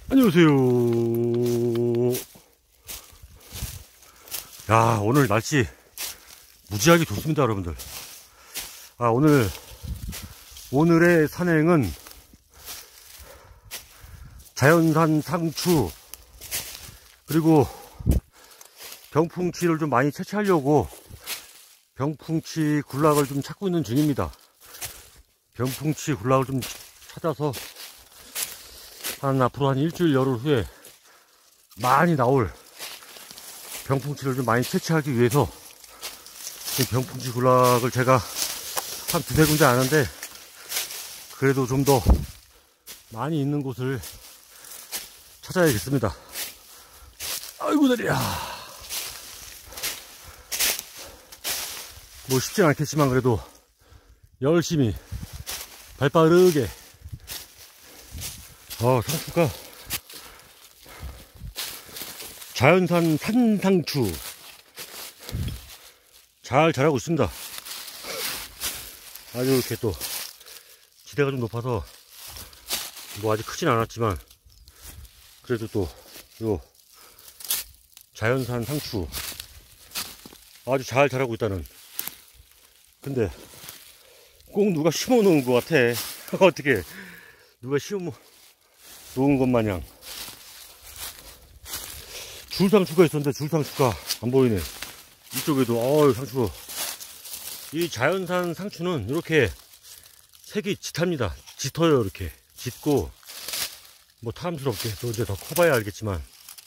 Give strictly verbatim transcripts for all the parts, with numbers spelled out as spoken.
안녕하세요. 야, 오늘 날씨 무지하게 좋습니다, 여러분들. 아, 오늘 오늘의 산행은 자연산 상추 그리고 병풍치를 좀 많이 채취하려고 병풍치 굴락을 좀 찾고 있는 중입니다. 병풍치 굴락을 좀 찾아서 한 앞으로 한 일주일 열흘 후에 많이 나올 병풍치를 좀 많이 채취하기 위해서 병풍치 굴락을 제가 한 두세 군데 아는데 그래도 좀 더 많이 있는 곳을 찾아야겠습니다. 아이고 다리야. 뭐 쉽진 않겠지만 그래도 열심히 발빠르게 어, 상추가 자연산 산상추 잘 자라고 있습니다. 아주 이렇게 또 기대가 좀 높아서 뭐 아직 크진 않았지만 그래도 또 요 자연산 상추 아주 잘 자라고 있다는. 근데 꼭 누가 심어 놓은 것 같아. 어떻게 누가 심어 놓은 것 마냥. 줄상추가 있었는데 줄상추가 안 보이네. 이쪽에도 어우 상추. 이 자연산 상추는 이렇게 색이 짙합니다. 짙어요. 이렇게 짙고 뭐 탐스럽게 또 이제 더 커봐야 알겠지만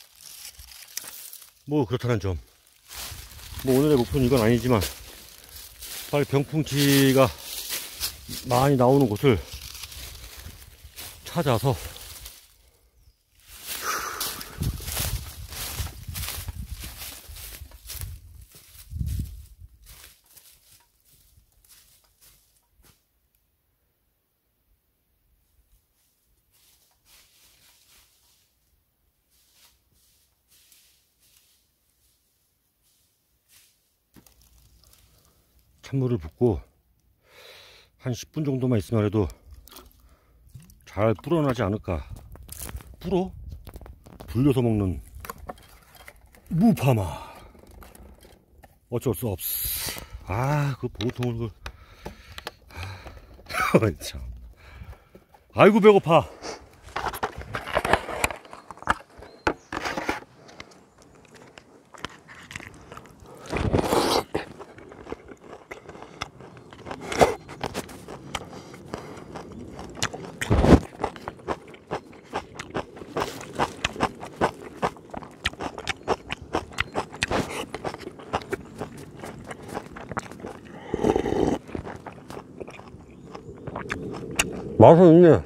뭐 그렇다는 점. 뭐 오늘의 목표는 이건 아니지만 빨리 병풍치가 많이 나오는 곳을 찾아서 찬물을 붓고 한 십 분 정도만 있으면 해도 잘 불어나지 않을까. 불어? 불려서 먹는 무파마. 어쩔 수 없어. 아, 그 보통을 그 참. 아이고 배고파. 맛은 있네.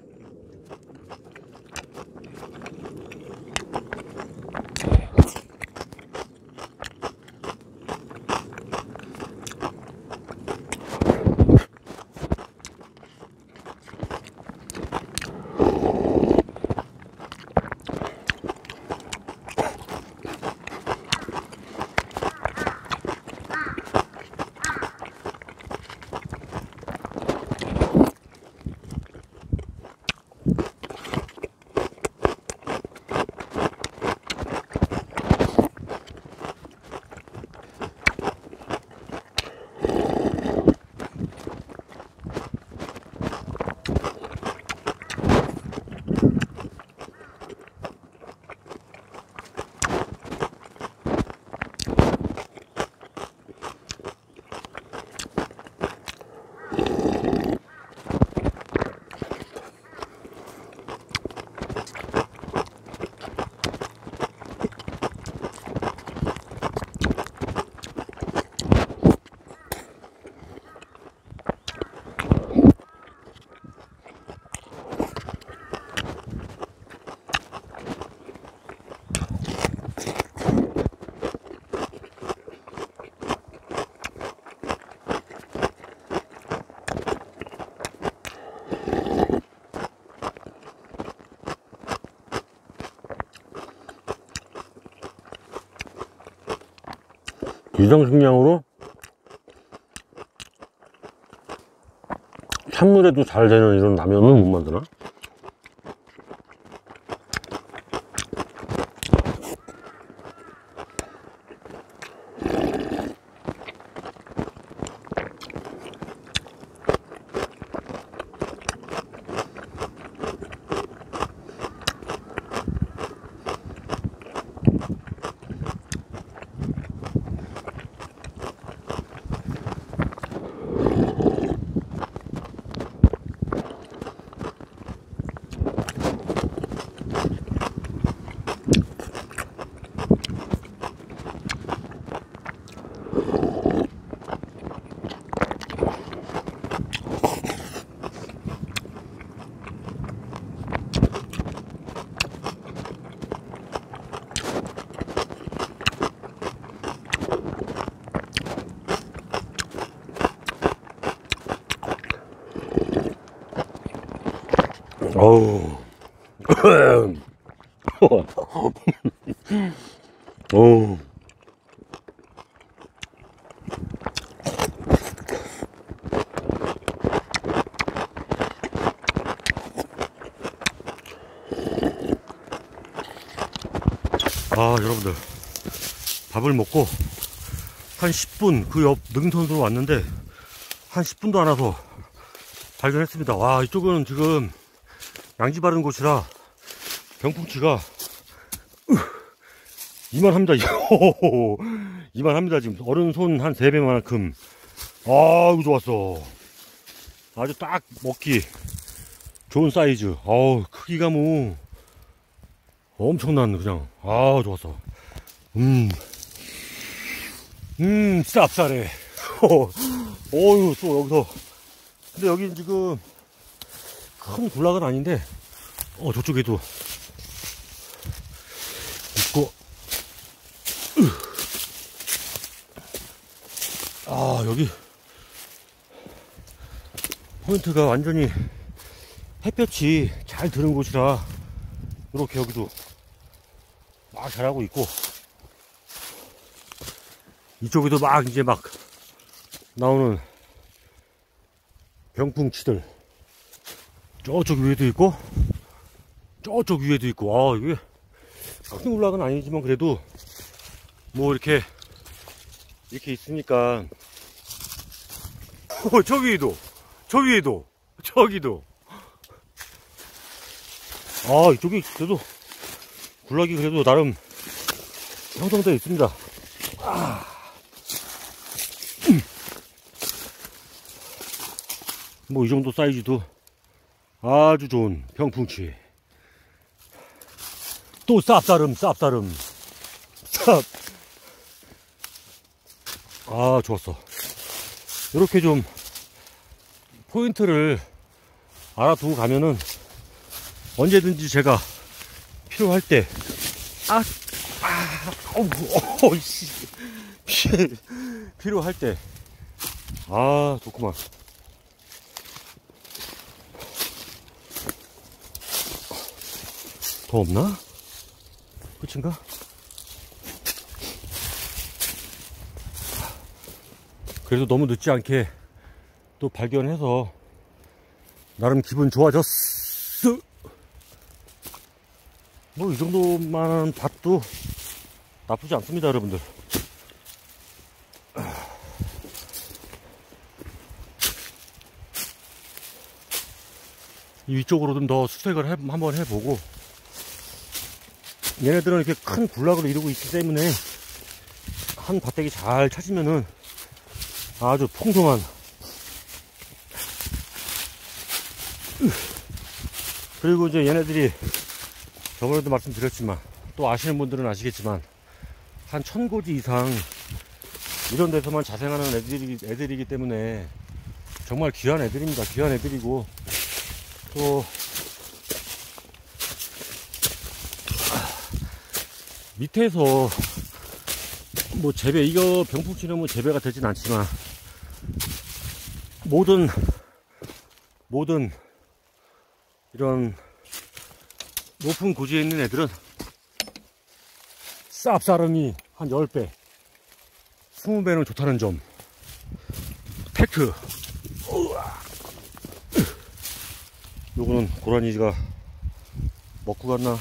비정식량으로 찬물에도 잘 되는 이런 라면은 못 만드나? 어우. 어우. 아, 여러분들, 밥을 먹고 한 십 분 그 옆 능선으로 왔는데 한 십 분도 안 와서 발견했습니다. 와, 이쪽은 지금 양지 바른 곳이라 병풍치가 이만합니다. 이만합니다. 지금 어른 손 한 세 배만큼. 아, 이거 좋았어. 아주 딱 먹기 좋은 사이즈. 어우, 크기가 뭐 엄청난, 그냥. 아, 좋았어. 음, 음, 쌉싸래. 어휴, 또 여기서. 근데 여기 지금 큰 군락은 아닌데, 어, 저쪽에도 있고. 아, 여기 포인트가 완전히 햇볕이 잘 드는 곳이라 이렇게 여기도 막 자라고 있고, 이쪽에도 막 이제 막 나오는 병풍치들 저쪽 위에도 있고 저쪽 위에도 있고. 아, 이게 큰 군락은 아니지만 그래도 뭐 이렇게 이렇게 있으니까. 어, 저기도 저기도 저기도. 아, 이쪽이 그래도 군락이 그래도 나름 형성되어 있습니다. 아. 음. 뭐 이 정도 사이즈도 아주 좋은 병풍치. 또 쌉싸름 쌉싸름 쌉. 아, 좋았어. 이렇게 좀 포인트를 알아두고 가면은 언제든지 제가 필요할 때, 아, 아, 어우, 어우, 씨. 필요할 때, 아, 좋구만. 더 없나? 끝인가? 그래도 너무 늦지 않게 또 발견해서 나름 기분 좋아졌어. 뭐 이 정도만 밭도 나쁘지 않습니다, 여러분들. 이 위쪽으로 좀 더 수색을 해, 한번 해보고. 얘네들은 이렇게 큰 군락을 이루고 있기 때문에 한 밭대기 잘 찾으면은 아주 풍성한, 그리고 이제 얘네들이 저번에도 말씀드렸지만 또 아시는 분들은 아시겠지만 한 천 고지 이상 이런 데서만 자생하는 애들이, 애들이기 때문에 정말 귀한 애들입니다. 귀한 애들이고, 또 밑에서 뭐 재배, 이거 병풍치는 뭐 재배가 되진 않지만 모든 모든 이런 높은 고지에 있는 애들은 쌉싸름이 한 십 배, 이십 배는 좋다는 점 팩트. 요거는 고라니가 먹고 갔나?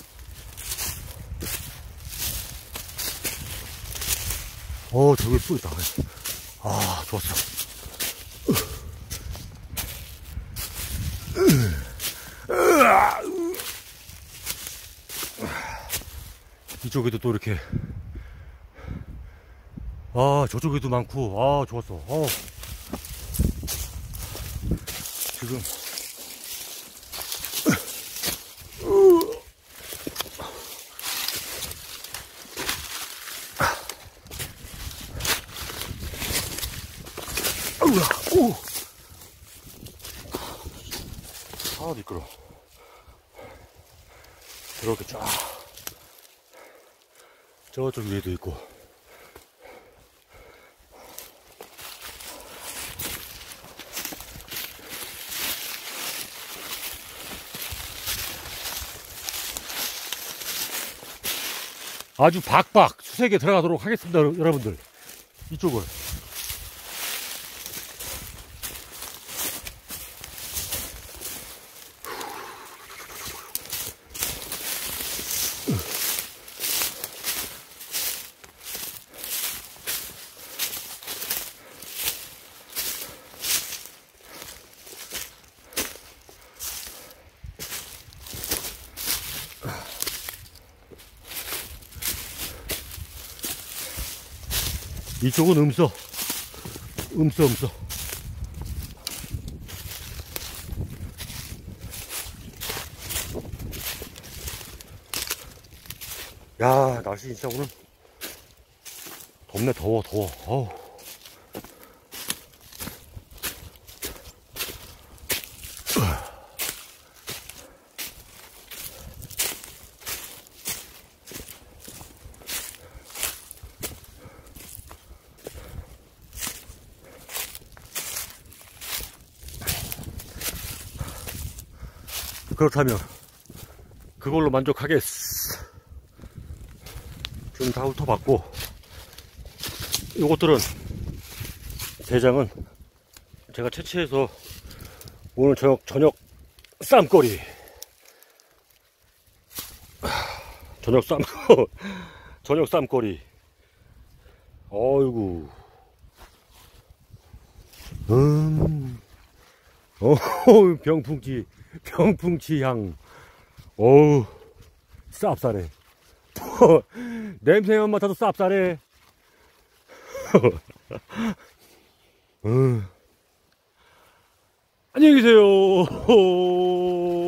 어, 저기 또 있다. 아, 좋았어. 이쪽에도 또 이렇게. 아, 저쪽에도 많고. 아, 좋았어. 어. 지금 아우야, 오! 아, 미끄러. 이렇게 쫙. 저쪽 위에도 있고. 아주 박박 수색에 들어가도록 하겠습니다. 여러분들, 이쪽을. 이쪽은 음서, 음서, 음서. 야, 날씨 진짜 오늘 덥네. 더워, 더워. 어우. 그렇다면 그걸로 만족하겠어. 좀 다 훑어봤고, 요것들은 대장은 제가 채취해서 오늘 저녁 저녁 쌈거리, 저녁 쌈 저녁 쌈거리. 어이구, 음, 어, 병풍치, 병풍치 향. 어우, 쌉싸래. 냄새만 맡아도 쌉싸래. 어. 안녕히 계세요.